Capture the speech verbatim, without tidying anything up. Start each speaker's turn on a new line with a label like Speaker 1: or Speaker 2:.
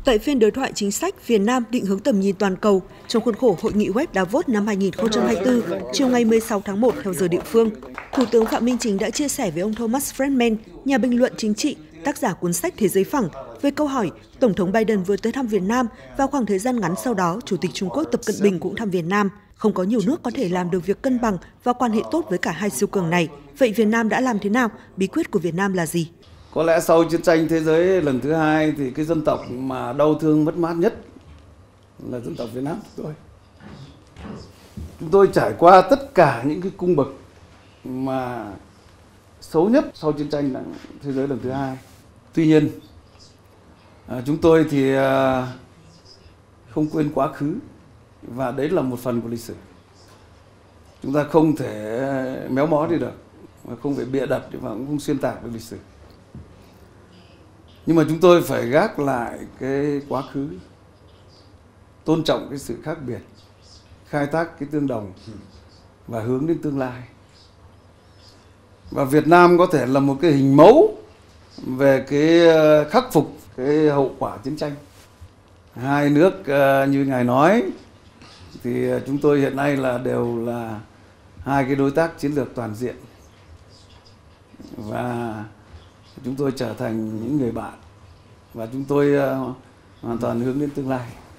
Speaker 1: Tại phiên đối thoại chính sách Việt Nam định hướng tầm nhìn toàn cầu trong khuôn khổ Hội nghị Web Davos năm hai nghìn không trăm hai mươi tư, chiều ngày mười sáu tháng một theo giờ địa phương, Thủ tướng Phạm Minh Chính đã chia sẻ với ông Thomas Friedman, nhà bình luận chính trị, tác giả cuốn sách Thế giới phẳng, về câu hỏi Tổng thống Biden vừa tới thăm Việt Nam và khoảng thời gian ngắn sau đó, Chủ tịch Trung Quốc Tập Cận Bình cũng thăm Việt Nam. Không có nhiều nước có thể làm được việc cân bằng và quan hệ tốt với cả hai siêu cường này. Vậy Việt Nam đã làm thế nào? Bí quyết của Việt Nam là gì?
Speaker 2: Có lẽ sau chiến tranh thế giới lần thứ hai thì cái dân tộc mà đau thương mất mát nhất là dân tộc Việt Nam chúng tôi. Chúng tôi trải qua tất cả những cái cung bậc mà xấu nhất sau chiến tranh thế giới lần thứ hai. Tuy nhiên, chúng tôi thì không quên quá khứ và đấy là một phần của lịch sử. Chúng ta không thể méo mó đi được, mà không phải bịa đặt và cũng không xuyên tạc được lịch sử. Nhưng mà chúng tôi phải gác lại cái quá khứ, tôn trọng cái sự khác biệt, khai thác cái tương đồng và hướng đến tương lai. Và Việt Nam có thể là một cái hình mẫu về cái khắc phục cái hậu quả chiến tranh. Hai nước như ngài nói thì chúng tôi hiện nay là đều là hai cái đối tác chiến lược toàn diện. Và chúng tôi trở thành những người bạn và chúng tôi uh, hoàn toàn hướng đến tương lai.